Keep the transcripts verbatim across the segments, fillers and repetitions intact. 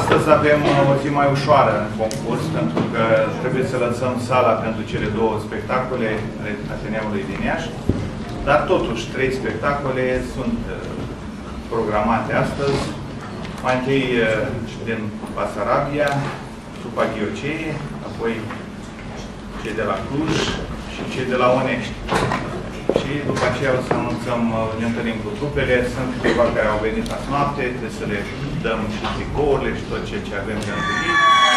Astăzi avem o zi mai ușoară în concurs, pentru că trebuie să lăsăm sala pentru cele două spectacole ale Ateneului din Iași, dar totuși trei spectacole sunt programate astăzi. Mai întâi din Basarabia, Trupa Ghiocee, apoi cei de la Cluj și cei de la Onești. Și după aceea o să anunțăm, ne întâlnim cu trupele. Sunt câteva care au venit azi noapte, trebuie să le dăm și tricourile și tot ceea ce avem de întâlnit.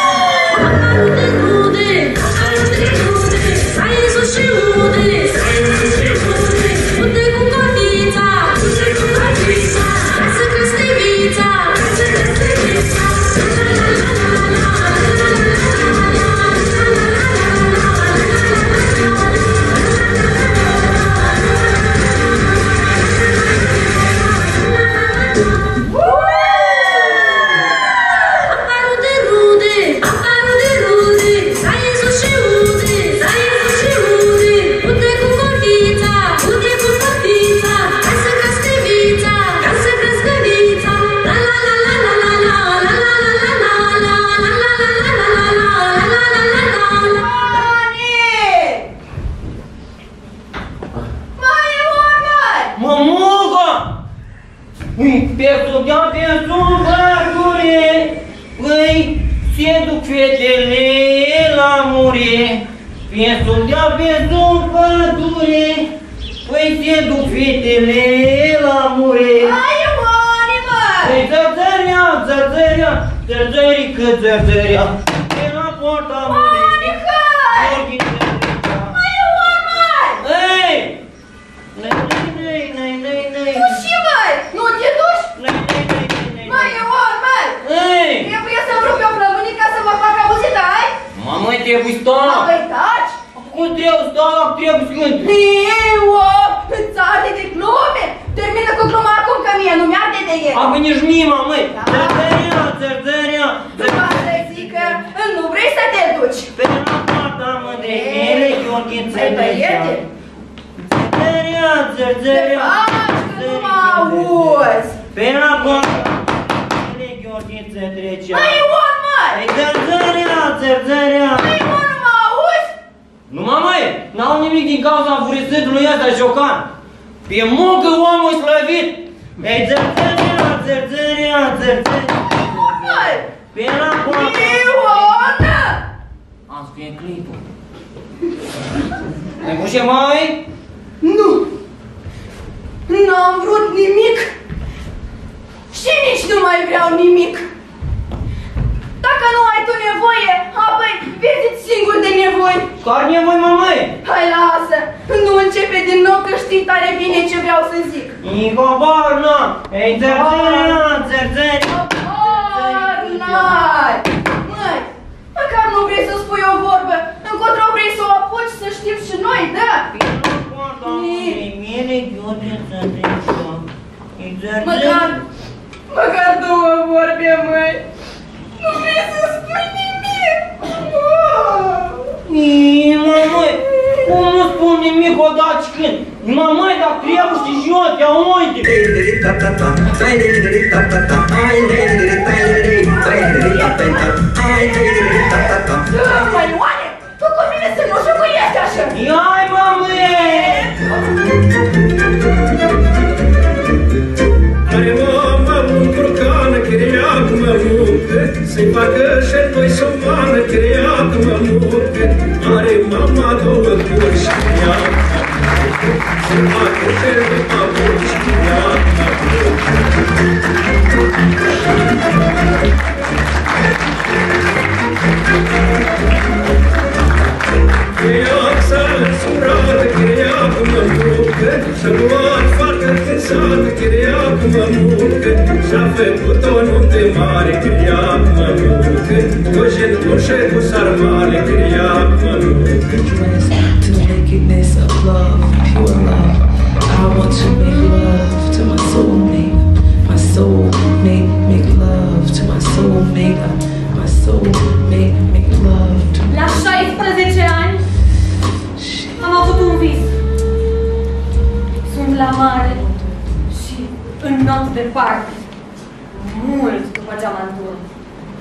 La mare și înalt departe, mult după geamantul.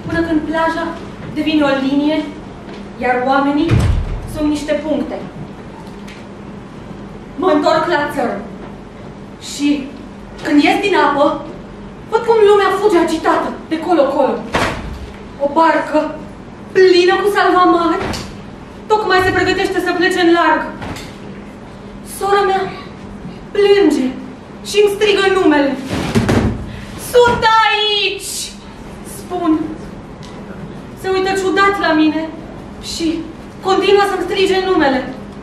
până când plaja devine o linie, iar oamenii sunt niște puncte. Mă întorc la țărm și când ies din apă, văd cum lumea fuge agitată de colo-colo. O barcă plină cu salvamari tocmai se pregătește să plece în larg. Sora mea plânge și îmi strigă numele. Sunt aici! Spun. Se uită ciudat la mine și continuă să-mi strige numele.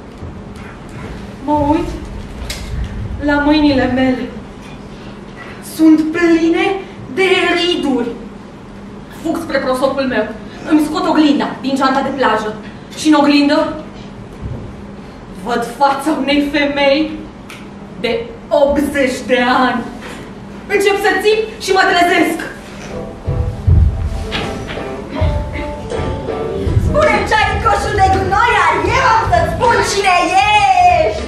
Mă uit la mâinile mele. Sunt pline de riduri. Fug spre prosopul meu. Îmi scot oglinda din geanta de plajă. Și în oglindă văd fața unei femei de optzeci de ani. Încep să țip și mă trezesc. Spune-mi ce ai în coșul de gunoi, iar eu am să-ți spun cine ești!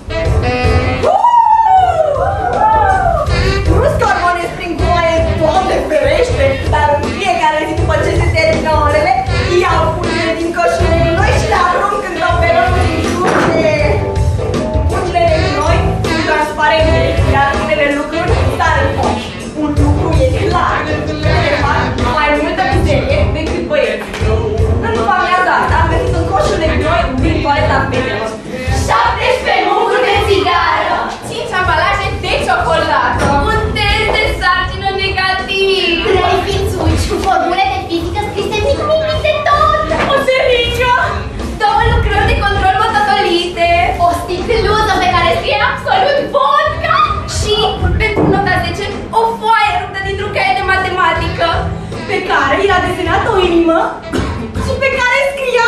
Nu scormonezi prin gunoaie, Doamne ferește, dar în fiecare zi după ce se termină orele, iau pungile din coșul de gunoi și le arunc într-o peronul din jurte. Pungile de gunoi sunt transparente, iar unele lucruri sar în foc. Un lucru e clar, ele fac mai multă mizerie decât băieți. În după amiaza asta am găsit în coșul de gunoi din toaleta fetelor șaptesprezece mucuri de țigară, cinci ambalaje de ciocolată, un test de sarcină negativ, trei fițuci cu formule de fizică scrise mic mic de tot, o seringă, două lucrări de control mototolite, o sticluză pe care scrie absolut vodka și, pentru nota zece, o foaie ruptă dintr-un caiet de matematică, pe care i-a desenat o inimă și pe care scria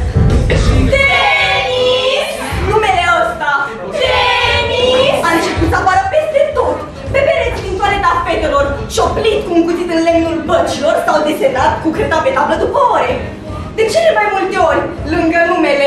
Denis! Numele ăsta! Denis! A început să apară peste tot, pe pereți din toaleta fetelor, șoplit cu un cuțit în lemnul băcilor sau desenat cu creta pe tablă după ore. De cele mai multe ori, lângă numele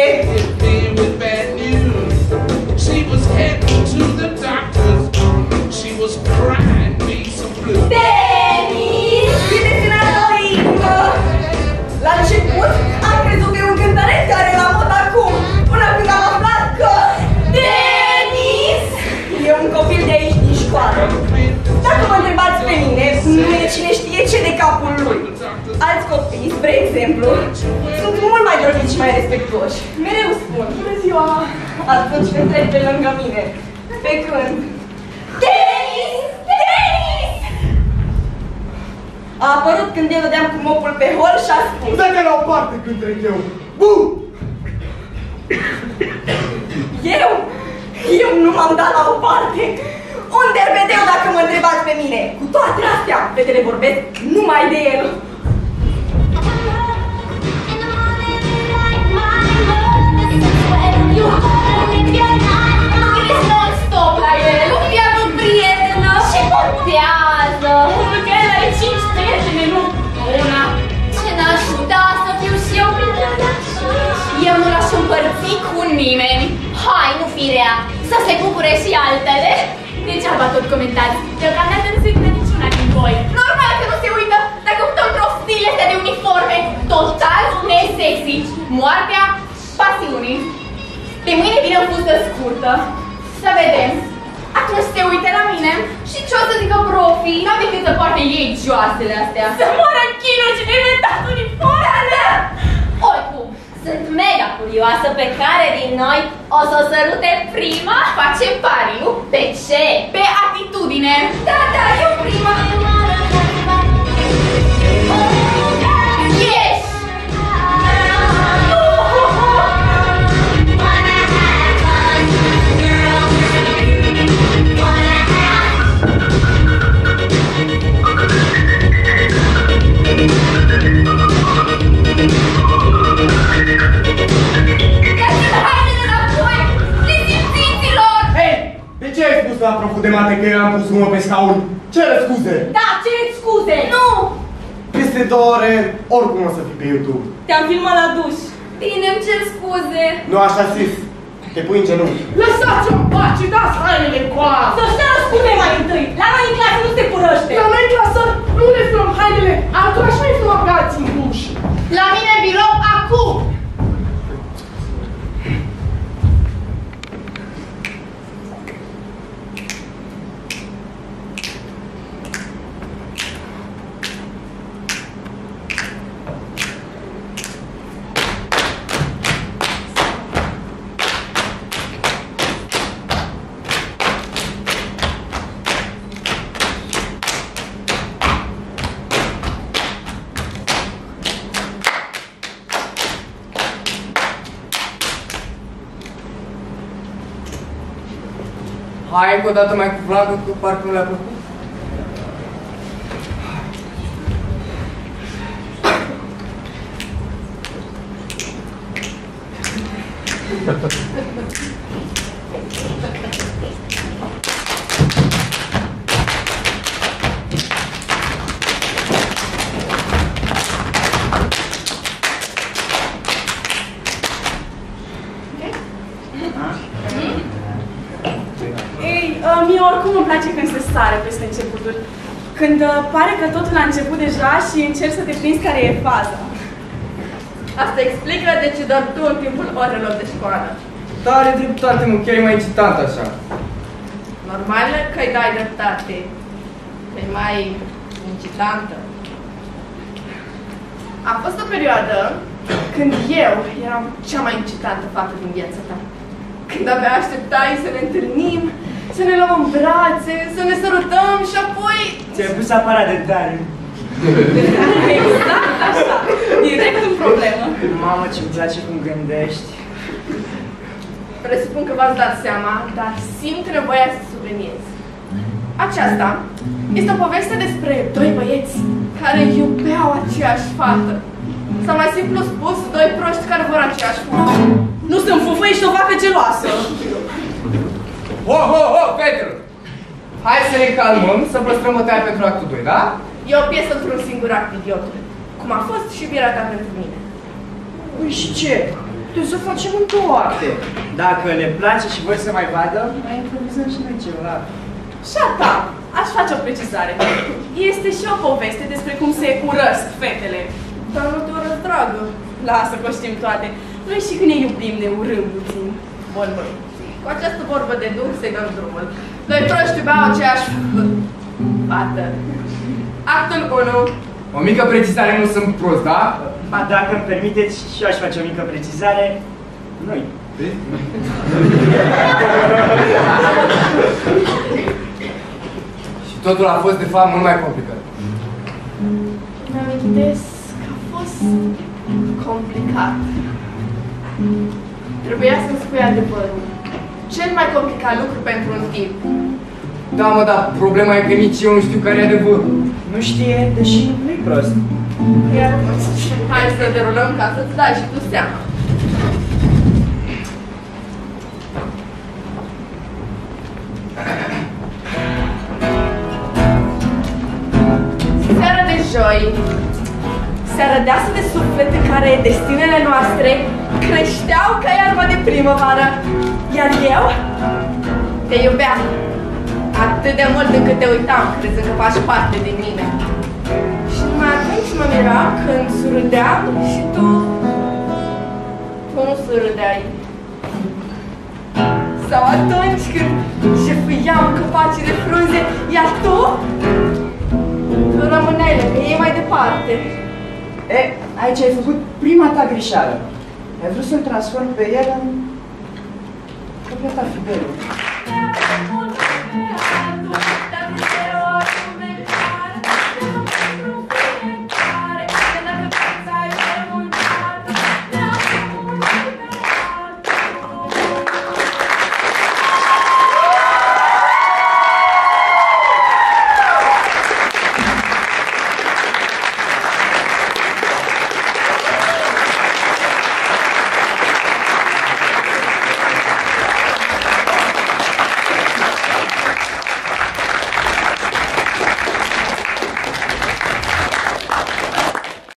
Denis! E desenat o inimă! La început, am crezut că e un cântăreț care e la mod acum, până când am aflat că Denis e un copil de aici din școală. Dacă mă întrebați pe mine, nu e cine știe ce de capul lui. Alți copii, spre exemplu, sunt mult mai drăguți și mai respectuoși. Mereu spun, bună ziua, atunci când trec pe lângă mine. Pe când Denis! Denis! A apărut când eu dădeam cu mopul pe hol și a spus: dă-te la o parte când trec eu! Bu! Eu? Eu nu m-am dat la o parte! Un derbedeu dacă mă întrebați pe mine! Cu toate astea, fetele vorbesc numai de el! Gândesc non-stop la el, nu fi avut prietenă și contează. Unul că el are cinci prietene, nu una. Ce n-aș da să fiu și eu printre Eu nu l-aș împărți cu nimeni. Hai, nu fi rea, să se bucure și altele. Degeaba tot comentați, deocamdată nu se uită niciuna din voi. Normal că nu se uită dacă tot într-o stil este de uniforme total nesexy. Moartea pasiunii. De mâine vine o fustă scurtă. Să vedem. Atunci se uite la mine și ce o să zică profii? N-au decât să poarte ei joasele astea. Să moară chinul și ne inventat uniformele! Oricum, sunt mega curioasă pe care din noi o să o sărute prima. Facem pariu? Pe ce? Pe atitudine. Da, da, eu prima. Yes! De ce ai spus la proful de mate că eu am pus mâna pe scaun? Cere scuze! Da, cereți scuze! Nu! Peste două ore, oricum o să fii pe YouTube. Te-am filmat la duș. Bine, îmi cer scuze. Nu așa zis. Te pui în genunchi. Lăsați-o-mi pace, dați hainele în coasă! Să-și dea răspunde mai întâi! La noi în clasă nu se curăște! La noi în clasă nu ne filăm hainele, atunci nu-i filăm gații în duș! La mine în birou acum! Hai încă o dată mai cu vlagă, că parcă nu le-a plăcut. Mie oricum îmi place când se sare peste începuturi. Când uh, pare că totul a început deja și încerci să te prinzi care e faza. Asta explică de ce doar tu în timpul orelor de școală. Da, are dreptate, mă, chiar e mai incitant așa. Normal că-i dai dreptate. E mai incitantă. A fost o perioadă când eu eram cea mai incitantă fată din viața ta. Când abia așteptai să ne întâlnim, să ne luăm în brațe, să ne sărutăm și apoi... Ți-ai pus aparat de tare. Exact așa, direct în problemă. Mamă, ce-mi place cum gândești. Presupun că v-ați dat seama, dar simt nevoia să subliniez. Aceasta este o poveste despre doi băieți care iubeau aceeași fată. Sau mai simplu spus, doi proști care vor aceeași fată. Nu sunt fufă, ești o vacă geloasă. Ho, ho, ho, Petru! Hai să ne calmăm, să păstrăm bătaia pentru actul doi, da? E o piesă într-un singur act, idiotul. Cum a fost și viera ta pentru mine. Păi și ce? Trebuie să facem în două acte. Dacă le place și voi să mai vadă, mai improvizăm și noi ceva. Și a ta, aș face o precizare. Este și o poveste despre cum se urăsc fetele. Dar nu te urăsc, dragă. Lasă că știm toate. Noi și când ne iubim ne urâm puțin. Bun, bun. Cu această vorbă de duh să-i dăm drumul. Doi proști iubeau aceeași fată. Actul unu. O mică precizare, nu sunt prost, da? Ba, dacă îmi permiteți, și eu aș face o mică precizare. Noi. Și totul a fost, de fapt, mult mai complicat. Mi-amintesc că a fost complicat. Trebuia să-mi spui adevărul. Cel mai complicat lucru pentru un tip. Da, mă, dar problema e că nici eu nu știu care e adevărul. Nu știe, deși nu-i prost. Hai să derulăm ca să-ți dai și tu seama. Seara de joi, seara deasă de suflet în care destinele noastre creșteau ca iarba de primăvară, iar eu te iubeam atât de mult încât te uitam, crezând că faci parte din mine. Și numai atunci mă mira când surâdeam și tu, tu nu surâdeai. Sau atunci când șefuiam copacii de frunze, iar tu, tu rămâneai lângă ei mai departe. E, aici ai făcut prima ta greșeală. Ai vrut să-l transform pe el în... Completa fidelul.